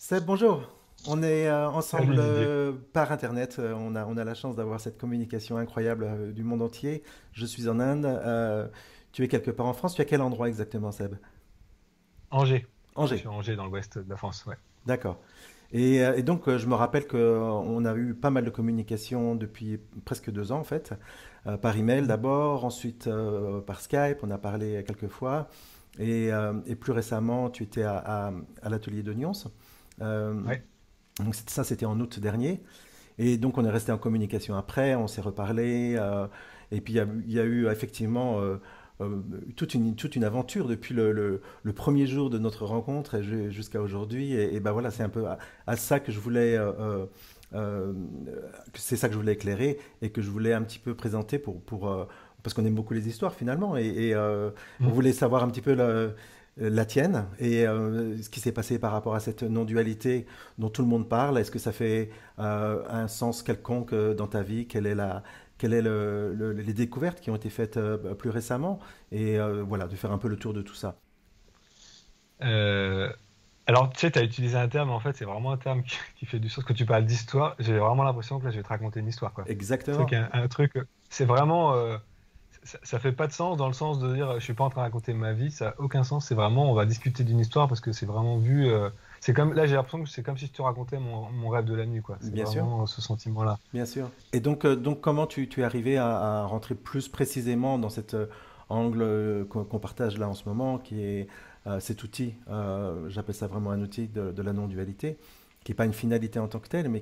Seb, bonjour. On est ensemble Salut Didier. par Internet. On a la chance d'avoir cette communication incroyable du monde entier. Je suis en Inde. Tu es quelque part en France. Tu es à quel endroit exactement, Seb? Angers. Je Angers. suis à Angers dans l'ouest de la France, ouais. D'accord. Et donc, je me rappelle qu'on a eu pas mal de communication depuis presque 2 ans, en fait. Par email Mhm. d'abord, ensuite par Skype. On a parlé quelques fois. Et plus récemment, tu étais à l'atelier de Nyons. Euh, Ouais. donc, ça, c'était en août dernier. Et donc on est resté en communication après, on s'est reparlé, et puis il y a eu effectivement toute une aventure depuis le premier jour de notre rencontre jusqu'à aujourd'hui. Et ben voilà, c'est un peu à ça que je voulais, euh, c'est ça que je voulais éclairer et que je voulais un petit peu présenter parce qu'on aime beaucoup les histoires finalement. Et on Mhm. voulait savoir un petit peu la tienne et ce qui s'est passé par rapport à cette non-dualité dont tout le monde parle. Est-ce que ça fait un sens quelconque dans ta vie? Quelle est les découvertes qui ont été faites plus récemment? Et voilà, de faire un peu le tour de tout ça. Euh, alors, tu sais, tu as utilisé un terme, en fait, c'est vraiment un terme qui fait du sens. Quand tu parles d'histoire, j'ai vraiment l'impression que là, je vais te raconter une histoire, quoi. Exactement. Un truc, c'est vraiment, ça fait pas de sens dans le sens de dire, je suis pas en train de raconter ma vie, ça a aucun sens. C'est vraiment, on va discuter d'une histoire parce que c'est vraiment vu, c'est comme, là, j'ai l'impression que c'est comme si je te racontais mon rêve de la nuit, quoi. C'est Bien sûr, vraiment ce sentiment-là. bien sûr. Et donc comment tu es arrivé à rentrer plus précisément dans cet angle qu'on partage là en ce moment, qui est cet outil, j'appelle ça vraiment un outil de la non-dualité, qui n'est pas une finalité en tant que telle, mais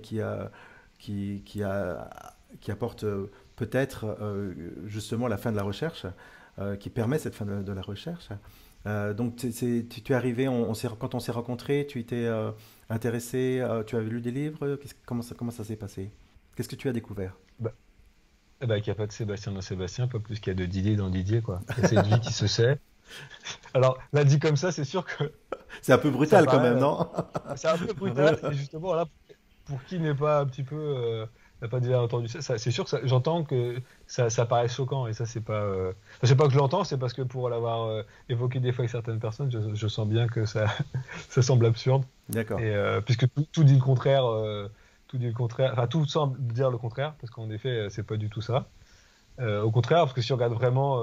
qui qui apporte peut-être justement la fin de la recherche, qui permet cette fin de la recherche. Donc tu es arrivé, quand on s'est rencontrés, tu étais intéressé, tu as lu des livres, comment ça s'est passé? Qu'est-ce que tu as découvert? Bah, eh ben, qu'il n'y a pas de Sébastien dans Sébastien, pas plus qu'il y a de Didier dans Didier, quoi. Il y a cette vie qui se sait. Alors, là, dit comme ça, c'est sûr que C'est un peu ça brutal quand paraît, même, non? c'est un peu brutal. Et justement, là, pour qui n'est pas un petit peu, n'a pas déjà entendu ça, c'est sûr que j'entends que ça paraît choquant. Et ça, c'est pas, enfin, c'est pas que je l'entends, c'est parce que pour l'avoir évoqué des fois avec certaines personnes, je sens bien que ça, ça semble absurde. D'accord. Et puisque tout dit le contraire, tout dit le contraire, enfin tout semble dire le contraire, parce qu'en effet, c'est pas du tout ça. Au contraire, parce que si on regarde vraiment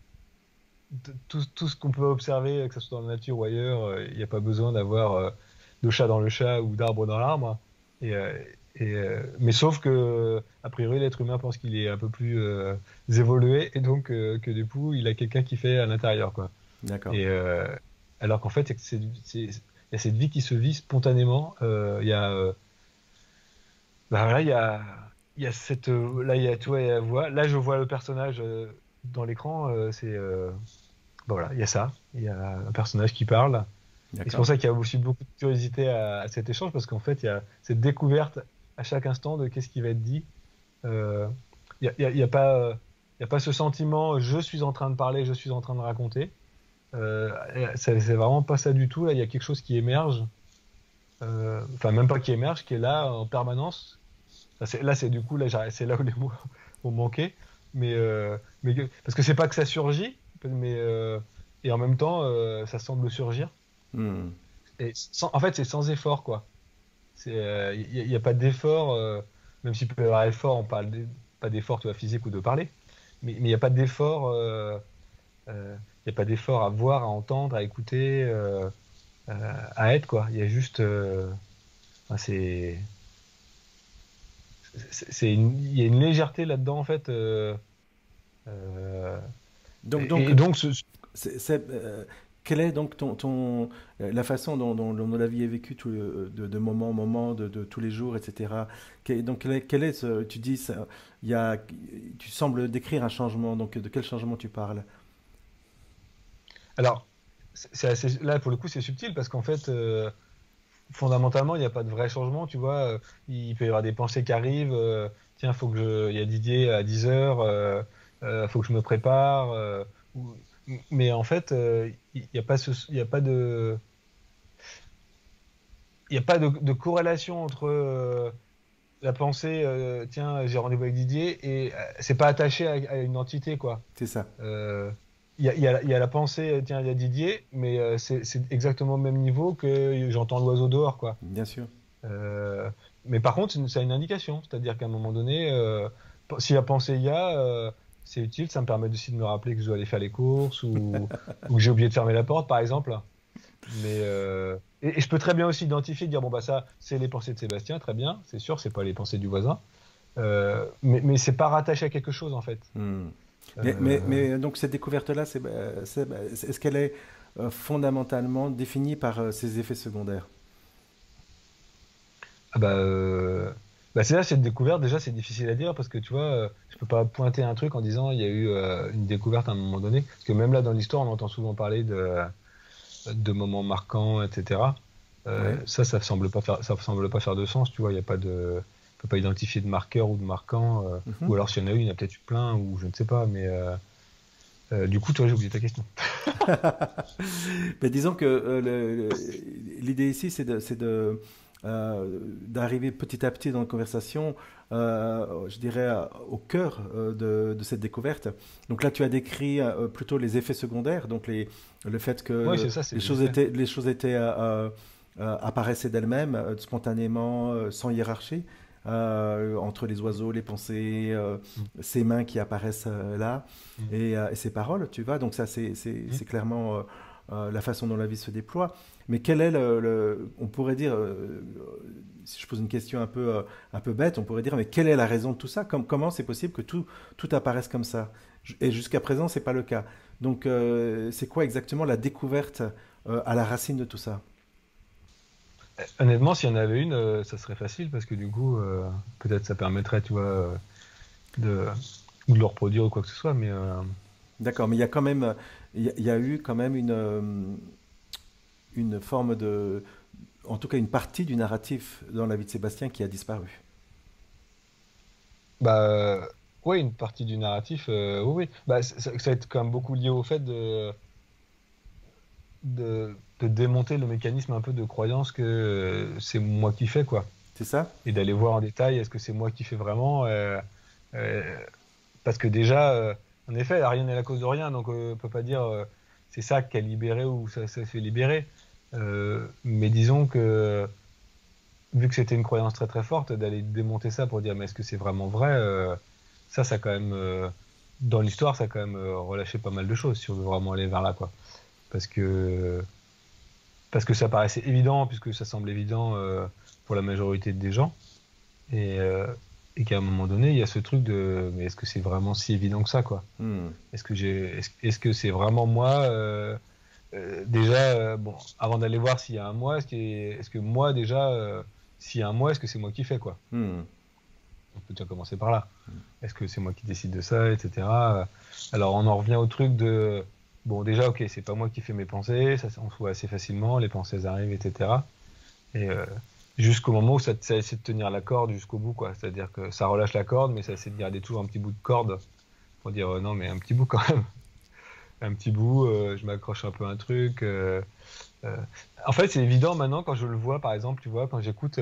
tout ce qu'on peut observer, que ce soit dans la nature ou ailleurs, il n'y a pas besoin d'avoir de chat dans le chat ou d'arbre dans l'arbre. Et, euh, mais sauf que, a priori, l'être humain pense qu'il est un peu plus évolué et donc que du coup, il a quelqu'un qui fait à l'intérieur, quoi. D'accord. Et alors qu'en fait, il y a cette vie qui se vit spontanément. Il y a, bah voilà, il y a cette, là, il y a, tu vois, il y a la voix. Là, je vois le personnage dans l'écran. Bah voilà, il y a ça. Il y a un personnage qui parle. Et c'est pour D'accord. ça qu'il y a aussi beaucoup de curiosité à cet échange, parce qu'en fait, il y a cette découverte à chaque instant de qu'est-ce qui va être dit. Euh, il y a pas ce sentiment, je suis en train de parler, je suis en train de raconter. C'est vraiment pas ça du tout. Là, il y a quelque chose qui émerge. Enfin, même pas qui émerge, qui est là en permanence. Là, c'est du coup, c'est là où les mots ont manqué. Parce que c'est pas que ça surgit, et en même temps, ça semble surgir. Hmm. En fait, c'est sans effort, quoi. Il y a pas d'effort, même s'il peut y avoir effort, pas d'effort, tu vois, physique ou de parler, mais il n'y a pas d'effort, il y a pas d'effort à voir, à entendre, à écouter, à être, quoi. Il y a juste, enfin, il y a une légèreté là-dedans, en fait. Euh, Donc et donc, c'est, quelle est donc la façon dont la vie est vécue de moment en moment, de tous les jours, etc. Donc, tu dis, il y a, tu sembles décrire un changement, donc de quel changement tu parles? alors, là, pour le coup, c'est subtil parce qu'en fait, fondamentalement, il n'y a pas de vrai changement, tu vois. Il peut y avoir des pensées qui arrivent. Tiens, il y a Didier à 10 heures, faut que je me prépare. Mais en fait, il n'y a pas il y a pas il y a pas de corrélation entre la pensée, tiens, j'ai rendez-vous avec Didier, et c'est pas attaché à une entité, quoi. C'est ça. Euh, il y a la pensée, tiens, il y a Didier, mais c'est exactement au même niveau que j'entends l'oiseau dehors, quoi. Bien sûr. Euh, mais par contre, ça a une indication, c'est-à-dire qu'à un moment donné, si la pensée y a, c'est utile, ça me permet aussi de me rappeler que je dois aller faire les courses ou que j'ai oublié de fermer la porte, par exemple. Mais et je peux très bien aussi identifier, dire bon bah ça, c'est les pensées de Sébastien, très bien, c'est sûr, c'est pas les pensées du voisin, mais c'est pas rattaché à quelque chose en fait. Hmm. Euh, Donc cette découverte-là, est-ce qu'elle est fondamentalement définie par ses effets secondaires? Ah bah c'est là cette découverte déjà c'est difficile à dire parce que tu vois je peux pas pointer un truc en disant il y a eu une découverte à un moment donné parce que même là dans l'histoire on entend souvent parler de moments marquants etc. Ouais. Ça semble pas faire de sens tu vois il y a pas de on peut pas identifier de marqueur ou de marquant Mhm. ou alors s'il y en a eu il y en a peut-être eu plein ou je ne sais pas mais du coup toi j'ai oublié ta question. Mais disons que l'idée ici, d'arriver petit à petit dans la conversation, je dirais, au cœur de cette découverte. Donc là, tu as décrit plutôt les effets secondaires, donc le fait Ouais que c'est ça c'est les effets. les choses étaient, apparaissaient d'elles-mêmes, spontanément, sans hiérarchie. Entre les oiseaux, les pensées, Mm, ces mains qui apparaissent là mm, et ces paroles, tu vois. Donc ça, mm. c'est clairement la façon dont la vie se déploie. Mais quel est on pourrait dire, si je pose une question un peu bête, on pourrait dire, mais quelle est la raison de tout ça? Comment c'est possible que tout apparaisse comme ça? Et jusqu'à présent, c'est pas le cas. Donc, c'est quoi exactement la découverte à la racine de tout ça? Honnêtement s'il y en avait une ça serait facile parce que du coup peut-être ça permettrait tu vois de, ou de le reproduire ou quoi que ce soit, mais D'accord, mais il y a quand même, il y a eu quand même une forme de, en tout cas une partie du narratif dans la vie de Sébastien qui a disparu. bah ouais, une partie du narratif, oui, oui. Bah, ça va être quand même beaucoup lié au fait de démonter le mécanisme un peu de croyance que c'est moi qui fais, quoi. C'est ça? Et d'aller voir en détail, est-ce que c'est moi qui fais vraiment euh, parce que déjà, en effet, rien n'est la cause de rien, donc on peut pas dire c'est ça qui a libéré ou ça fait libérer. Mais disons que vu que c'était une croyance très très forte, d'aller démonter ça pour dire mais est-ce que c'est vraiment vrai, ça a quand même dans l'histoire ça a quand même relâché pas mal de choses si on veut vraiment aller vers là quoi. Parce que parce que ça paraissait évident puisque ça semble évident pour la majorité des gens et et qu'à un moment donné il y a ce truc de mais est-ce que c'est vraiment si évident que ça quoi? Hmm. Est-ce que c'est vraiment moi déjà bon avant d'aller voir s'il y a un moi est-ce que moi déjà s'il y a un moi est-ce que c'est moi qui fais quoi? Hmm. On peut déjà commencer par là. Est-ce que c'est moi qui décide de ça, etc. Alors on en revient au truc de bon déjà ok c'est pas moi qui fais mes pensées, ça on se voit assez facilement, les pensées arrivent, etc. Et jusqu'au moment où ça essaie de tenir la corde jusqu'au bout quoi, c'est-à-dire que ça relâche la corde mais ça essaie de garder toujours un petit bout de corde pour dire non mais un petit bout quand même, un petit bout, je m'accroche un peu à un truc. Euh, En fait c'est évident maintenant quand je le vois par exemple tu vois quand j'écoute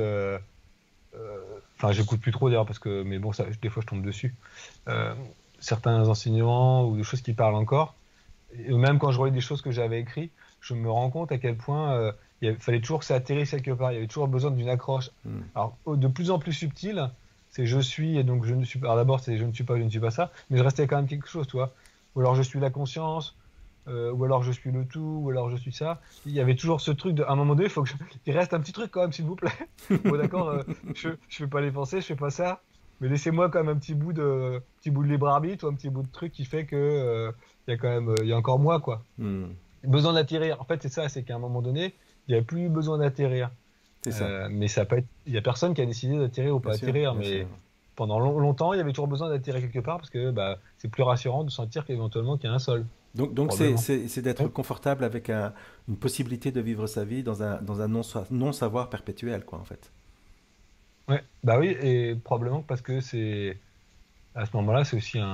enfin j'écoute plus trop d'ailleurs parce que mais bon ça des fois je tombe dessus euh, certains enseignants ou des choses qui parlent encore et même quand je relis des choses que j'avais écrites je me rends compte à quel point fallait toujours que ça atterrisse quelque part il y avait toujours besoin d'une accroche Hmm. alors de plus en plus subtil c'est je suis et donc je ne suis pas alors d'abord c'est je ne suis pas ça mais je restais quand même quelque chose tu vois ou alors je suis la conscience ou alors je suis le tout, ou alors je suis ça. Il y avait toujours ce truc de, à un moment donné, il reste un petit truc quand même, s'il vous plaît. Bon, d'accord, je fais pas les pensées, je fais pas ça, mais laissez-moi quand même un petit bout de libre arbitre ou un petit bout de truc qui fait que il y a quand même, il y a encore moi, quoi. Hmm. Besoin d'atterrir. En fait, c'est ça, c'est qu'à un moment donné, il n'y a plus besoin d'atterrir. C'est ça, Mais ça peut être, il y a personne qui a décidé d'atterrir ou bien pas sûr, atterrir, bien sûr. mais pendant longtemps, il y avait toujours besoin d'atterrir quelque part parce que bah, c'est plus rassurant de sentir qu'éventuellement qu'il y a un sol, Donc probablement. c'est d'être confortable avec une possibilité de vivre sa vie dans un non-savoir perpétuel, quoi, en fait. Ouais, bah oui, et probablement parce que c'est à ce moment-là, c'est aussi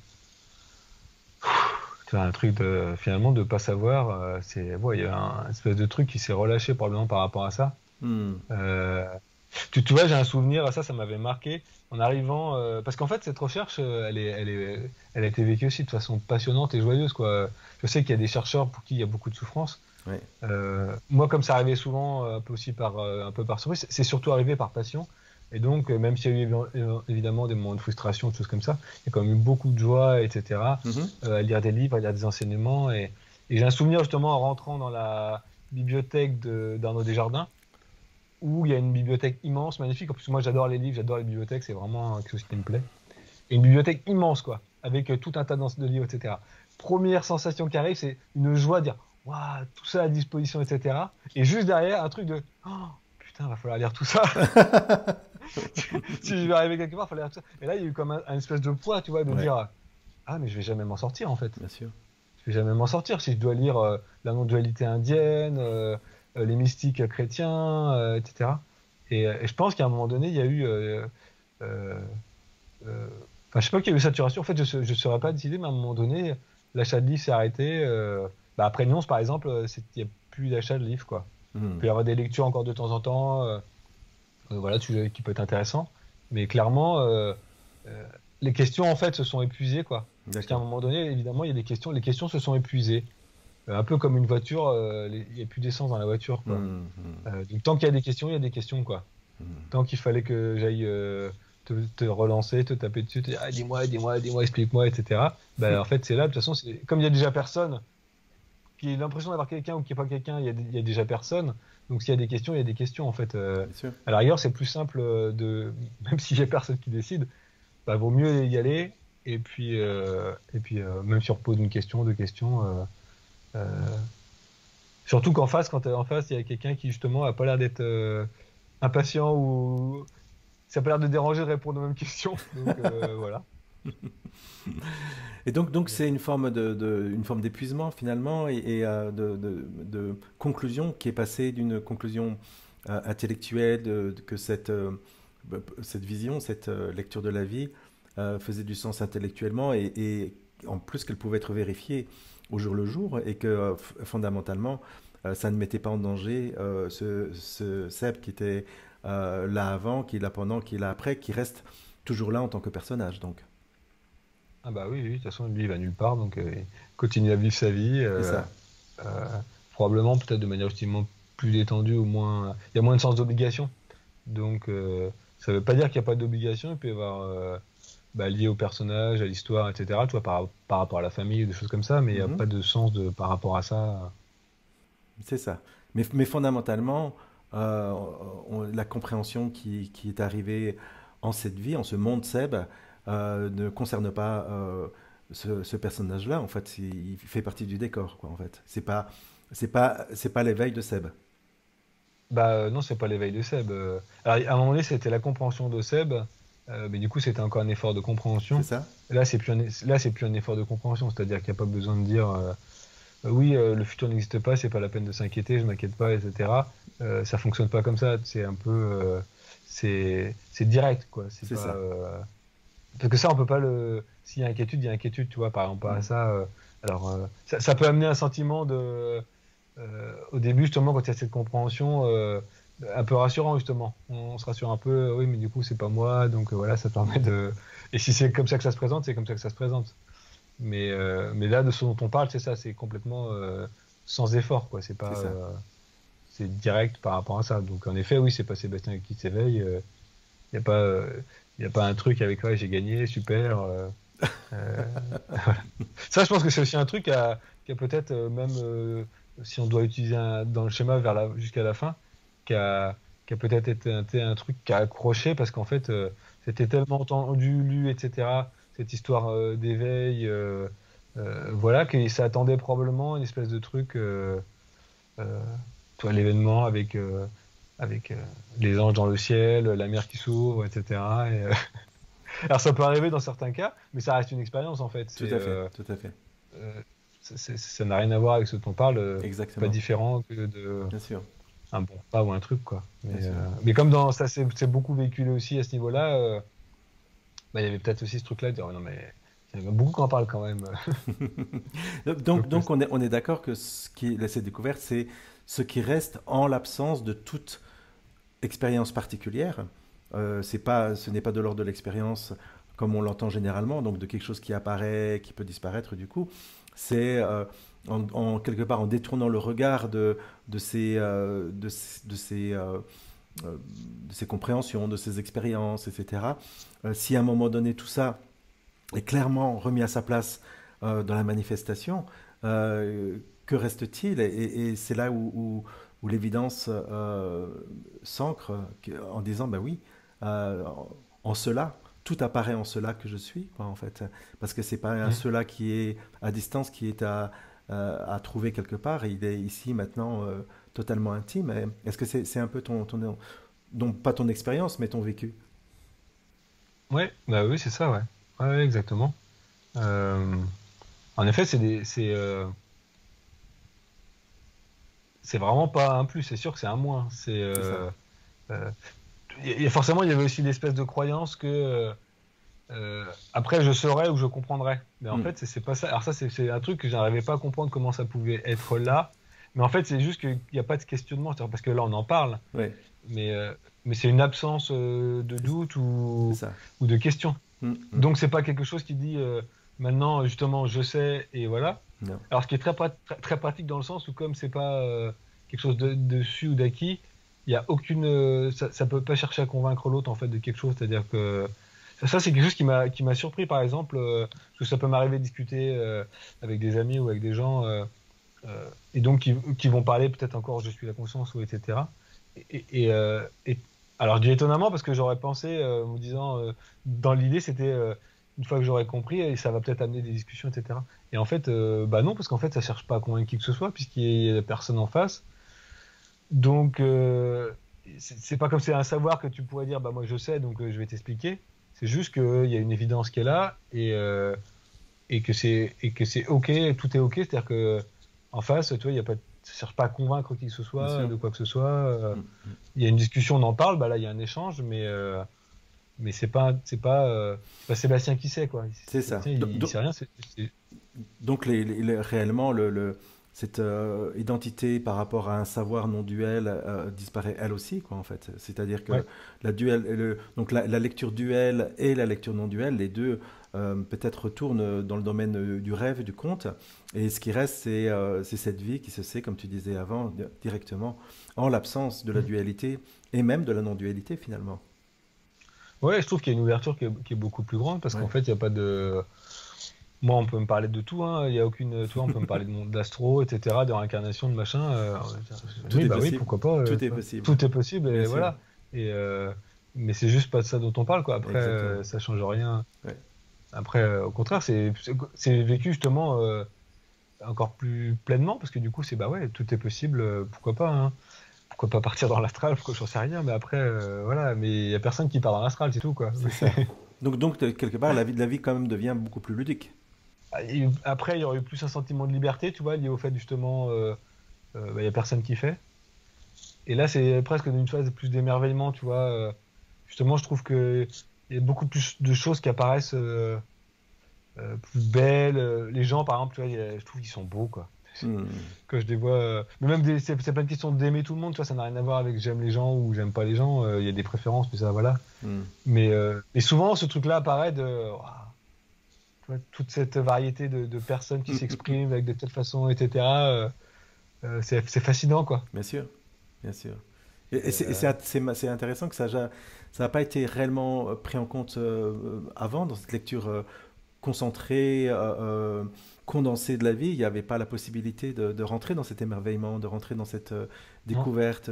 tu vois, un truc de finalement de pas savoir. C'est ouais, il y a un espèce de truc qui s'est relâché probablement par rapport à ça. Hmm. Euh, Tu vois, j'ai un souvenir, ça m'avait marqué en arrivant, parce qu'en fait, cette recherche, elle a été vécue aussi de façon passionnante et joyeuse, quoi. Je sais qu'il y a des chercheurs pour qui il y a beaucoup de souffrance. Ouais. Moi, comme ça arrivait souvent, un peu aussi un peu par surprise, c'est surtout arrivé par passion. Et donc, même s'il y a eu évidemment des moments de frustration, des choses comme ça, il y a quand même eu beaucoup de joie, etc. Mhm. À lire des livres, à lire des enseignements. Et j'ai un souvenir justement en rentrant dans la bibliothèque d'Arnaud Desjardins, où il y a une bibliothèque immense, magnifique. En plus, moi, j'adore les livres, j'adore les bibliothèques, c'est vraiment quelque chose qui me plaît. Et une bibliothèque immense, quoi, avec tout un tas de livres, etc. Première sensation qui arrive, c'est une joie de dire, waouh, tout ça à disposition, etc. Et juste derrière, un truc de, oh, putain, va falloir lire tout ça. Si je vais arriver quelque part, il faut lire tout ça. Et là, il y a eu comme un espèce de poids, tu vois, de Ouais, dire, ah, mais je vais jamais m'en sortir, en fait. bien sûr. Je vais jamais m'en sortir si je dois lire la non-dualité indienne, les mystiques chrétiens, etc. Et je pense qu'à un moment donné, il y a eu, euh, euh, enfin, je sais pas qu'il y a eu saturation. En fait, je saurais pas décider, mais à un moment donné, l'achat de livres s'est arrêté. Bah, après Nyons, par exemple, il n'y a plus d'achat de livres, quoi. Il Mhm. peut y avoir des lectures encore de temps en temps, voilà, qui peut être intéressant. Mais clairement, euh, les questions, en fait, se sont épuisées, quoi. Parce qu'à un D'accord. moment donné, évidemment, il y a des questions, les questions se sont épuisées. Un peu comme une voiture, il n'y a plus d'essence dans la voiture, quoi. Mhm. Mhm. Donc tant qu'il y a des questions, il y a des questions, quoi. Mhm. Tant qu'il fallait que j'aille te relancer, te taper dessus, te dire ah, dis-moi, explique-moi, etc. Ben, en fait, c'est là, de toute façon, comme il y a déjà personne, qui a l'impression d'avoir quelqu'un ou qu'il n'y a pas quelqu'un, il y a déjà personne. Donc s'il y a des questions, il y a des questions, en fait. Bien sûr. À la rigueur, c'est plus simple même s'il n'y a personne qui décide, bah, vaut mieux y aller. Et puis, même si on repose une question, deux questions. Euh, Surtout qu'en face, quand en face, il y a quelqu'un qui justement a pas l'air d'être impatient ou ça a pas l'air de déranger de répondre aux mêmes questions. Donc voilà. Et donc c'est une forme une forme d'épuisement finalement et de conclusion qui est passée d'une conclusion intellectuelle que cette vision, cette lecture de la vie faisait du sens intellectuellement et en plus qu'elle pouvait être vérifiée au jour le jour et que fondamentalement ça ne mettait pas en danger ce Seb qui était là avant, qui est là pendant, qui est là après, qui reste toujours là en tant que personnage donc. Ah bah oui, oui, de toute façon, lui, il va nulle part, donc il continue à vivre sa vie, C'est ça. euh, probablement peut-être de manière justement plus détendue, au moins, il y a moins de sens d'obligation. Donc ça veut pas dire qu'il n'y a pas d'obligation, il peut y avoir bah, lié au personnage, à l'histoire, etc. Tu vois, par rapport à la famille, des choses comme ça, mais il n'y a Mhm. pas de sens par rapport à ça. C'est ça. Mais fondamentalement, euh, la compréhension qui est arrivée en cette vie, en ce monde Seb, ne concerne pas ce personnage-là. En fait, il fait partie du décor, quoi. En fait, c'est pas l'éveil de Seb. Bah non, c'est pas l'éveil de Seb. Alors, à un moment donné, c'était la compréhension de Seb, mais du coup, c'était encore un effort de C'est compréhension. ça? Là, c'est plus un effort de compréhension, c'est-à-dire qu'il n'y a pas besoin de dire oui, le futur n'existe pas, c'est pas la peine de s'inquiéter, je m'inquiète pas, etc. Ça fonctionne pas comme ça. C'est un peu, c'est direct, quoi. C'est C'est pas ça. parce que ça, on peut pas le. S'il y a inquiétude, il y a inquiétude, tu vois. Par exemple, pas à Mhm. ça. Alors, ça peut amener un sentiment au début, justement, quand il y a cette compréhension, un peu rassurant, justement. On se rassure un peu, oui, mais du coup, c'est pas moi, donc voilà, ça permet de. Et si c'est comme ça que ça se présente, c'est comme ça que ça se présente. Mais là, de ce dont on parle, c'est ça, c'est complètement sans effort, quoi. C'est C'est pas, ça. c'est direct par rapport à ça. Donc, en effet, oui, c'est pas Sébastien qui s'éveille. Il n'y a pas, y a pas un truc avec, ouais, j'ai gagné, super. Euh, Ça, je pense que c'est aussi un truc qui a peut-être, même si on doit utiliser dans le schéma jusqu'à la fin, qui a, qui a peut-être été un truc qui a accroché parce qu'en fait, c'était tellement entendu, lu, etc., cette histoire d'éveil, voilà, que ça attendait probablement une espèce de truc, euh, tu vois, l'événement avec les anges dans le ciel, la mer qui s'ouvre, etc. Alors ça peut arriver dans certains cas, mais ça reste une expérience en fait. Tout à fait. Tout à fait. Euh, ça n'a rien à voir avec ce dont on parle. C'est pas Exactement. différent que de Bien sûr. un bon repas ou un truc quoi. Bien Mais, sûr. comme dans ça, c'est beaucoup véhiculé aussi à ce niveau-là. Bah, il y avait peut-être aussi ce truc-là de dire oh, non mais il y en a beaucoup qui en parlent quand même. Donc on est d'accord que ce qui est cette découverte, c'est ce qui reste en l'absence de toute expérience particulière. Ce n'est pas de l'ordre de l'expérience comme on l'entend généralement, donc de quelque chose qui apparaît, qui peut disparaître du coup. C'est quelque part en détournant le regard de ces, de ces, de ces compréhensions, de ces expériences, etc. Si à un moment donné tout ça est clairement remis à sa place dans la manifestation, que reste-t-il? Et c'est là où l'évidence s'ancre en disant, bah oui, euh, en cela, tout apparaît en cela que je suis, quoi, en fait. Parce que c'est pas un Mm. cela qui est à distance, qui est à trouver quelque part. Il est ici maintenant totalement intime. Est-ce que c'est un peu non pas ton expérience, mais ton vécu? Ouais, bah oui, c'est ça, ouais. Ouais, ouais, exactement. Euh, En effet, c'est vraiment pas un plus, c'est sûr que c'est un moins. C'est ça. Euh, Forcément, il y avait aussi l'espèce de croyance que après je saurais ou je comprendrais. Mais en Hmm. fait, c'est pas ça. Alors ça, c'est un truc que j'arrivais pas à comprendre comment ça pouvait être là. Mais en fait, c'est juste qu'il n'y a pas de questionnement. C'est-à-dire parce que là, on en parle, Ouais, mais, euh, mais c'est une absence de c'est doute c'est ça. ou de question. Hmm, hmm. Donc c'est pas quelque chose qui dit maintenant justement je sais et voilà. Non, Alors ce qui est très pratique dans le sens où comme c'est pas quelque chose de dessus ou d'acquis, il y a aucune ça peut pas chercher à convaincre l'autre en fait de quelque chose. C'est-à-dire que ça c'est quelque chose qui m'a surpris par exemple parce que ça peut m'arriver de discuter avec des amis ou avec des gens et donc qui vont parler peut-être encore je suis la conscience ou etc. Et alors je dis étonnamment parce que j'aurais pensé en me disant dans l'idée c'était une fois que j'aurais compris et ça va peut-être amener des discussions etc. Et en fait bah non parce qu'en fait ça cherche pas à convaincre qui que ce soit puisqu'il y a personne en face donc c'est pas comme c'est un savoir que tu pourrais dire bah moi je sais donc je vais t'expliquer, c'est juste qu'il y a une évidence qui est là et que c'est ok, tout est ok, c'est-à-dire que en face, tu vois, il y a pas, ça cherche pas à convaincre qui que ce bien soit sûr. de quoi que ce soit. Hmm, hmm. Il y a une discussion, on en parle, bah là il y a un échange, mais c'est pas Sébastien qui sait quoi. C'est ça. Sébastien il sait rien, Donc réellement, cette identité par rapport à un savoir non duel disparaît elle aussi, quoi, en fait. C'est-à-dire que ouais, donc la lecture duel et la lecture non duel, les deux peut-être retournent dans le domaine du rêve, du conte. Et ce qui reste, c'est cette vie qui se sait, comme tu disais avant, directement, en l'absence de la Mm. dualité et même de la non-dualité finalement. Ouais, je trouve qu'il y a une ouverture qui est beaucoup plus grande parce qu'en Ouais. fait il y a pas de moi, on peut me parler de tout, hein. Il y a aucune, toi, on peut me parler d'astro, etc., de réincarnation, de machin. Tout Oui, est bah oui, possible. pourquoi pas. Tout est Tu vois. possible. Tout est possible Bien et sûr. voilà. Et mais c'est juste pas de ça dont on parle, quoi. Après, Exactement. ça change rien. Ouais. Après, au contraire, c'est vécu justement encore plus pleinement parce que du coup, c'est bah ouais, tout est possible. Pourquoi pas, hein. Pourquoi pas partir dans l'astral? Pourquoi j'en sais rien. Mais après, voilà. Mais il y a personne qui part dans l'astral, c'est tout, quoi. C'est ça. Donc, quelque part, la vie quand même devient beaucoup plus ludique. Et après, il y aurait eu plus un sentiment de liberté, tu vois, lié au fait justement, bah, il y a personne qui fait. Et là, c'est presque une phase de plus d'émerveillement, tu vois. Justement, je trouve que il y a beaucoup plus de choses qui apparaissent plus belles. Les gens, par exemple, tu vois, je trouve qu'ils sont beaux, quoi. Hmm. Quand je les vois, mais même c'est pas une question d'aimer tout le monde, tu vois, ça n'a rien à voir avec j'aime les gens ou j'aime pas les gens. Il y a des préférences, mais ça, voilà. Hmm. Mais souvent, ce truc-là apparaît ouah, tu vois, toute cette variété de personnes qui s'expriment avec de telle façon, etc. C'est fascinant, quoi. Bien sûr, bien sûr. Et Et, c'est intéressant que ça n'a pas été réellement pris en compte avant dans cette lecture concentrée, condensée de la vie. Il n'y avait pas la possibilité de rentrer dans cet émerveillement, de rentrer dans cette non. découverte,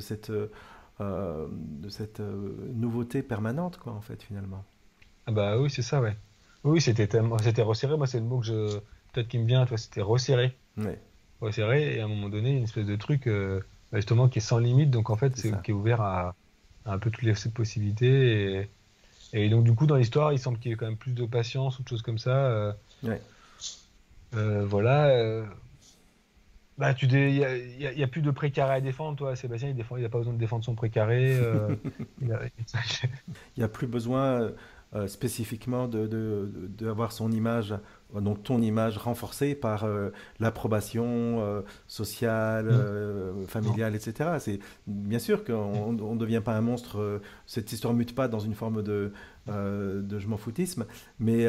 de cette nouveauté permanente, quoi, en fait, finalement. Ah bah oui, c'est ça, ouais. Oui, c'était resserré. Moi, c'est le mot peut-être qui me vient, toi, c'était resserré. Ouais, Resserré, et à un moment donné, une espèce de truc, bah, justement, qui est sans limite. Donc, en fait, c'est ça. qui est ouvert à un peu toutes les possibilités. Et donc, du coup, dans l'histoire, il semble qu'il y ait quand même plus de patience ou de choses comme ça. Ouais. Voilà. Bah, il y a plus de précaré à défendre, toi. Sébastien, il a pas besoin de défendre son précaré. Il a- Il n'y a plus besoin. spécifiquement d'avoir son image, donc ton image renforcée par l'approbation sociale, Mm. Non. familiale, etc. C'est bien sûr qu'on ne devient pas un monstre, cette histoire mute pas dans une forme de je m'en foutisme, mais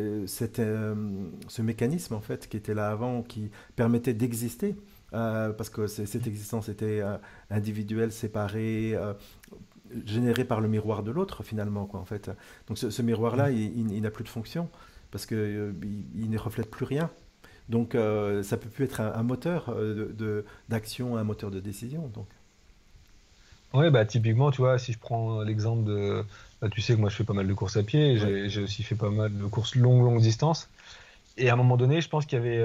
ce mécanisme en fait qui était là avant, qui permettait d'exister, parce que cette existence était individuelle, séparée, générée par le miroir de l'autre finalement quoi en fait. Donc ce miroir-là, Mm. il n'a plus de fonction parce que il ne reflète plus rien. Donc ça peut plus être un moteur d'action, un moteur de décision. Donc Ouais, bah typiquement, tu vois, si je prends l'exemple de, bah, tu sais que moi je fais pas mal de courses à pied, et ouais, j'ai aussi fait pas mal de courses longue distance. Et à un moment donné, je pense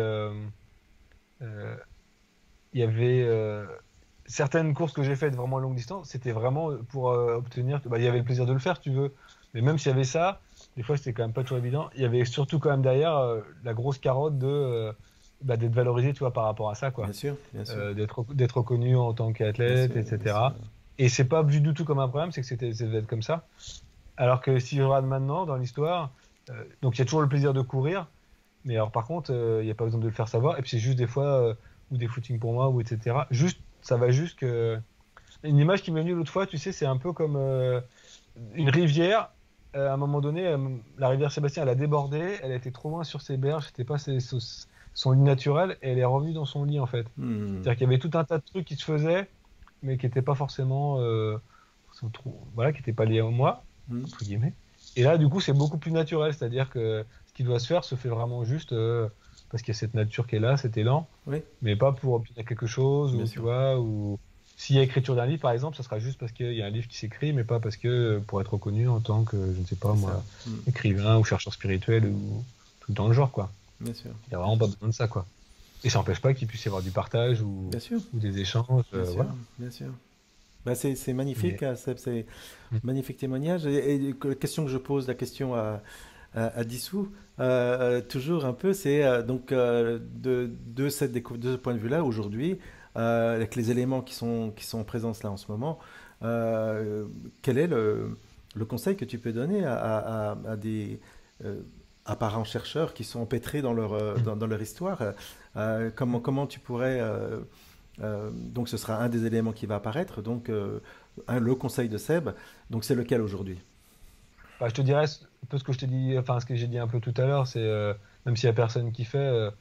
euh, il y avait certaines courses que j'ai faites vraiment à longue distance, c'était vraiment pour obtenir, bah, il y avait le plaisir de le faire, si tu veux. Mais même s'il y avait ça, des fois c'était quand même pas toujours évident. Il y avait surtout quand même derrière la grosse carotte de bah, d'être valorisé, tu vois, par rapport à ça, bien quoi. sûr, bien sûr, D'être reconnu en tant bien qu'athlète, sûr, bien sûr. etc. Et c'est pas vu du tout comme un problème, c'est que ça devait être comme ça. Alors que si je regarde maintenant dans l'histoire, donc il y a toujours le plaisir de courir, mais alors par contre, il n'y a pas besoin de le faire savoir. Et puis c'est juste des fois, ou des footings pour moi, ou etc. Juste, ça va juste que. Une image qui m'est venue l'autre fois, tu sais, c'est un peu comme une rivière. À un moment donné, la rivière Sébastien, elle a débordé, elle a été trop loin sur ses berges, c'était pas son lit naturel, et elle est revenue dans son lit en fait. Hmm, C'est-à-dire qu'il y avait tout un tas de trucs qui se faisaient, mais qui n'étaient pas forcément, voilà, qui n'étaient pas liés à moi, hmm. entre guillemets. Et là, du coup, c'est beaucoup plus naturel, c'est-à-dire que ce qui doit se faire se fait vraiment juste parce qu'il y a cette nature qui est là, cet élan, Oui, mais pas pour obtenir quelque chose, bien ou tu sûr, vois, ou s'il y a écriture d'un livre, par exemple, ça sera juste parce qu'il y a un livre qui s'écrit, mais pas parce que pour être reconnu en tant que, je ne sais pas c'est ça. moi, Hmm, écrivain ou chercheur spirituel ou tout dans le genre, quoi. bien sûr, Il n'y a bien vraiment pas sûr, besoin de ça, quoi. Et ça n'empêche pas qu'il puisse y avoir du partage bien sûr, ou des échanges, bien sûr, voilà. bien sûr. Bah, c'est Mais magnifique, hein, c'est mm, magnifique témoignage. Et la question que je pose, la question à Dissou, toujours un peu, c'est donc de ce point de vue-là, aujourd'hui, avec les éléments qui sont en présence là en ce moment, quel est le conseil que tu peux donner à des euh, apparents chercheurs qui sont empêtrés dans dans leur histoire? Comment tu pourrais... donc ce sera un des éléments qui va apparaître, donc le conseil de Seb, donc c'est lequel aujourd'hui? bah, je te dirais un peu ce que je t'ai dit, enfin ce que j'ai dit un peu tout à l'heure, c'est même s'il y a personne qui fait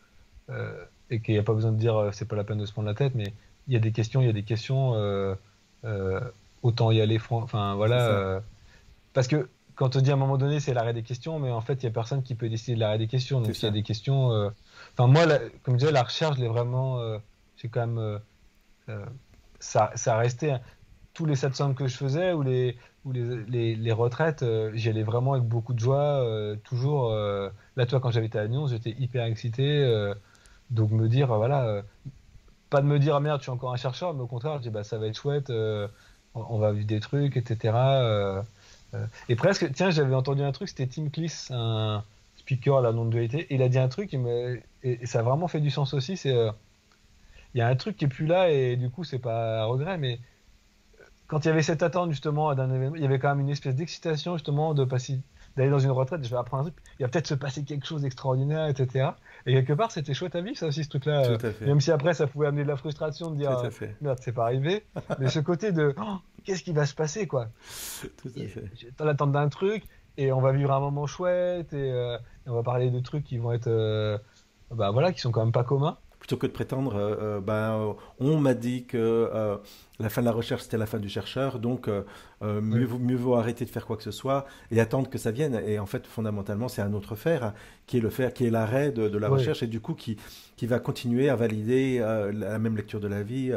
et qu'il n'y a pas besoin de dire c'est pas la peine de se prendre la tête, mais il y a des questions, euh, autant y aller enfin C'est voilà, ça, parce que quand on dit à un moment donné c'est l'arrêt des questions, mais en fait il y a personne qui peut décider de l'arrêt des questions, c'est donc s'il y a ça. des questions, enfin moi comme je disais la recherche, je l'ai vraiment, c'est quand même euh, ça restait tous les satsangs que je faisais ou les retraites, j'y allais vraiment avec beaucoup de joie, toujours. Là, toi, quand j'avais été à Lyon, j'étais hyper excité. Donc me dire, voilà, pas de me dire, ah, merde, je suis encore un chercheur, mais au contraire, je dis, bah, ça va être chouette, on va vivre des trucs, etc. Et presque, tiens, j'avais entendu un truc, c'était Tim Clis, un speaker à la non-dualité, et il a dit un truc, et ça a vraiment fait du sens aussi, c'est, il y a un truc qui est plus là, et du coup, c'est pas un regret, mais quand il y avait cette attente justement d'un événement, il y avait quand même une espèce d'excitation justement de passer, d'aller dans une retraite, je vais apprendre un truc, il va peut-être se passer quelque chose d'extraordinaire, etc. Et quelque part, c'était chouette à vivre, ça aussi, ce truc-là. Tout à fait, Même si après, ça pouvait amener de la frustration de dire, tout à fait, merde, c'est pas arrivé. Mais ce côté de, oh, qu'est-ce qui va se passer, quoi? tout à fait. J'attends l'attente d'un truc, et on va vivre un moment chouette, et on va parler de trucs qui vont être, bah voilà, qui sont quand même pas communs. Plutôt que de prétendre, on m'a dit que la fin de la recherche c'était la fin du chercheur, donc Ouais. mieux vaut arrêter de faire quoi que ce soit et attendre que ça vienne. Et en fait, fondamentalement, c'est un autre faire, hein, qui est le faire, qui est l'arrêt de la Ouais. recherche et du coup qui va continuer à valider la même lecture de la vie.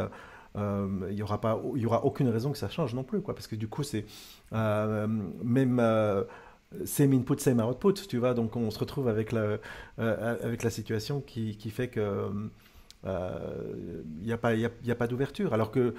Il y aura aucune raison que ça change non plus, quoi, parce que du coup, c'est euh, même same input, same output, tu vois, donc on se retrouve avec la situation qui fait que il n'y a pas, y a pas d'ouverture. Alors que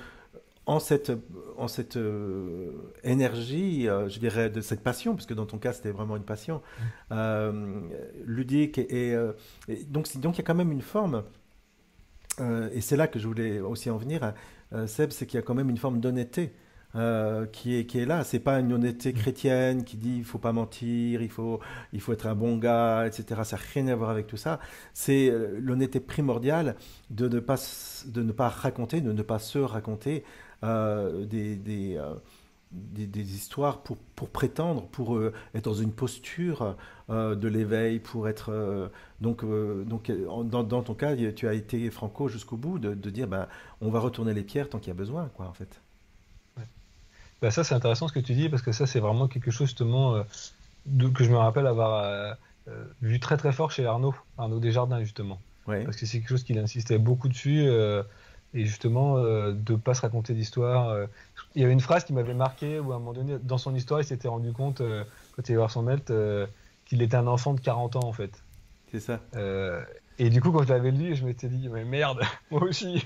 en cette énergie, je dirais, de cette passion, parce que dans ton cas c'était vraiment une passion, euh, ludique, donc il y a quand même une forme, et c'est là que je voulais aussi en venir, Seb, c'est qu'il y a quand même une forme d'honnêteté qui est là. C'est pas une honnêteté chrétienne qui dit il faut pas mentir, il faut être un bon gars, etc. Ça n'a rien à voir avec tout ça. C'est l'honnêteté primordiale de ne pas raconter, de ne pas se raconter des histoires pour prétendre, pour être dans une posture de l'éveil, pour être... dans ton cas, tu as été franco jusqu'au bout de dire, bah, on va retourner les pierres tant qu'il y a besoin, quoi, en fait. Ouais. Bah, ça, c'est intéressant ce que tu dis, parce que ça, c'est vraiment quelque chose, justement, que je me rappelle avoir vu très très fort chez Arnaud Desjardins, justement. Ouais, Parce que c'est quelque chose qu'il insistait beaucoup dessus, et justement, de ne pas se raconter d'histoire. Il y avait une phrase qui m'avait marqué, où à un moment donné, dans son histoire, il s'était rendu compte, quand il allait voir son maître, qu'il était un enfant de 40 ans, en fait. c'est ça. Euh, et du coup, quand je l'avais lu, je m'étais dit, mais merde, moi aussi.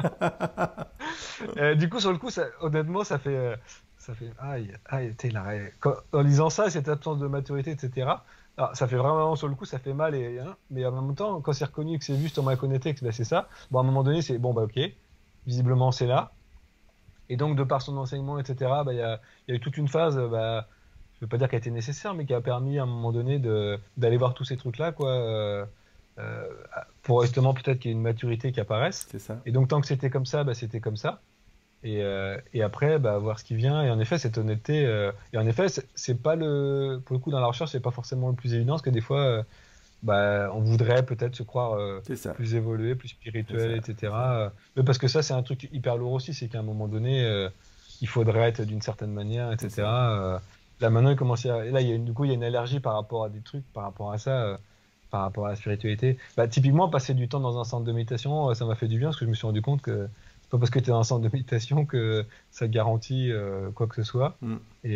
Du coup, sur le coup, honnêtement, ça fait, aïe, aïe, t'es là. En lisant ça, cette absence de maturité, etc. Alors, ça fait vraiment, sur le coup, ça fait mal, hein, mais en même temps, quand c'est reconnu que c'est juste en connecté, que ben, c'est ça, bon, à un moment donné, c'est bon, bah ok, visiblement, c'est là. Et donc, de par son enseignement, etc., bah, il y a eu toute une phase, bah, je veux pas dire qu'elle était nécessaire, mais qui a permis à un moment donné d'aller voir tous ces trucs-là, quoi, euh, pour justement peut-être qu'il y ait une maturité qui apparaisse. C'est ça. Et donc, tant que c'était comme ça, bah, c'était comme ça. Et après, bah, voir ce qui vient. Et en effet, cette honnêteté. Et en effet, c'est pas le. Pour le coup, dans la recherche, c'est pas forcément le plus évident, parce que des fois, bah, on voudrait peut-être se croire C'est ça. plus évolué, plus C'est spirituel, ça. C'est ça. etc. Mais parce que ça, c'est un truc hyper lourd aussi, c'est qu'à un moment donné, il faudrait être d'une certaine manière, C'est ça. etc. Là, maintenant, il commence à... et là, du coup, il y a une allergie par rapport à des trucs, par rapport à ça, par rapport à la spiritualité. Bah, typiquement, passer du temps dans un centre de méditation, ça m'a fait du bien, parce que je me suis rendu compte que c'est pas parce que tu es dans un centre de méditation que ça garantit quoi que ce soit. Mm. Et,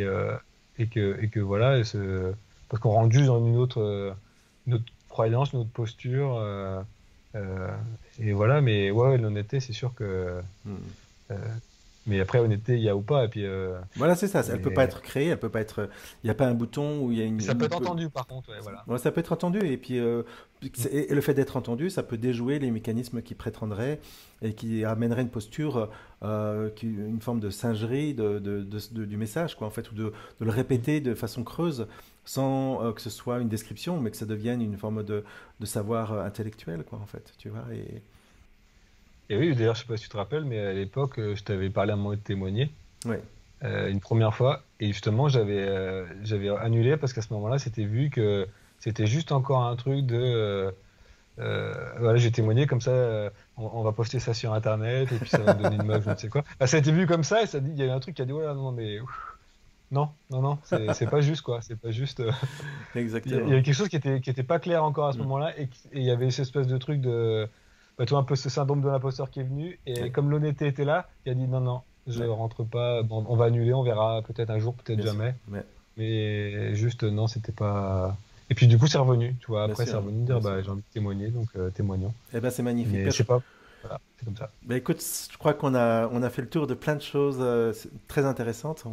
voilà, parce qu'on rentre juste dans une autre croyance, une autre posture. Euh, et voilà, mais ouais, l'honnêteté, c'est sûr que. Mm. euh, mais après, honnêteté, il y a ou pas. Et puis, Voilà, c'est ça. Elle peut pas mais être créée, elle peut pas être. Il n'y a pas un bouton où il y a ça peut être entendu, par contre, ouais, voilà. Ouais, ça peut être entendu. Et puis, Mm. et le fait d'être entendu, ça peut déjouer les mécanismes qui prétendraient et qui amèneraient une posture, une forme de singerie du message, quoi, en fait, ou de le Mm. répéter de façon creuse, sans que ce soit une description, mais que ça devienne une forme de savoir intellectuel, quoi, en fait, tu vois. Et oui, d'ailleurs, je sais pas si tu te rappelles, mais à l'époque, je t'avais parlé à un moment de témoigner. Ouais, Une première fois. Et justement, j'avais annulé parce qu'à ce moment-là, c'était vu que c'était juste encore un truc de. Voilà, j'ai témoigné comme ça, on va poster ça sur Internet et puis ça va me donner une meuf, je ne sais quoi. Bah, ça a été vu comme ça et ça dit, il y a eu un truc qui a dit, ouais, non, mais ouf, non, non, non, c'est pas juste quoi. C'est pas juste. Il y exactement. avait quelque chose qui était pas clair encore à ce Mm. moment-là et il y avait cette espèce de truc de. Bah, tu vois, un peu ce syndrome de l'imposteur qui est venu et Ouais, comme l'honnêteté était là, il a dit, non, non, je ouais, rentre pas, bon, on va annuler, on verra peut-être un jour, peut-être bien sûr. jamais. Ouais, Mais juste, non, c'était pas. Et puis du coup, c'est revenu, tu vois. bien Après, c'est sûr, revenu de bien dire, sûr. bah, j'ai envie de témoigner, donc témoignons. Eh ben, c'est magnifique. Mais Ben, c'est pas. Voilà, c'est comme ça. ben, écoute, je crois on a fait le tour de plein de choses très intéressantes.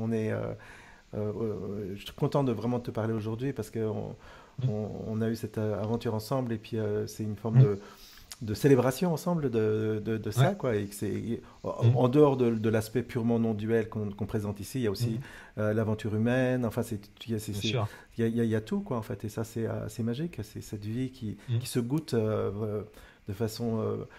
Je suis content de vraiment te parler aujourd'hui parce qu'on Mm. on a eu cette aventure ensemble et puis c'est une forme Mm. de célébration ensemble de Ouais. ça, quoi. Et que c'est, Mm. en dehors de l'aspect purement non duel qu'on présente ici, il y a aussi Mm. l'aventure humaine. Enfin, Bien sûr. il y a tout, quoi, en fait. Et ça, c'est magique. C'est cette vie Mm. qui se goûte de façon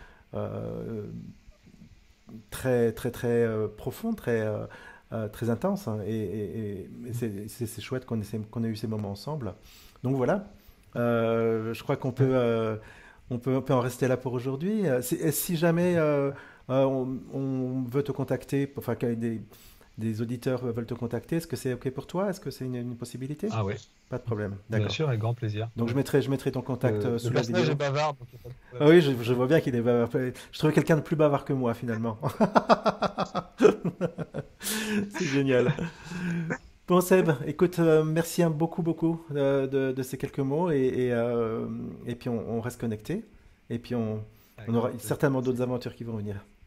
très, très, très profonde, très intense, hein. Et Mm. c'est chouette qu'on ait eu ces moments ensemble. Donc voilà. Je crois Ouais. on peut en rester là pour aujourd'hui. Si jamais on veut te contacter, enfin que des auditeurs veulent te contacter, est-ce que c'est OK pour toi? Est-ce que c'est une possibilité? Ah ouais, Pas de problème, bien d'accord. sûr, avec grand plaisir. Donc Ouais. je mettrai ton contact Le sous la personnage est vidéo. bavard, donc il n'y a pas de Ah problème. oui, je vois bien qu'il est bavard. Je trouvais quelqu'un de plus bavard que moi finalement. C'est génial. Bon Seb, écoute, merci beaucoup beaucoup de ces quelques mots et puis on reste connecté et puis on Avec aura grand plaisir certainement d'autres aussi. aventures qui vont venir.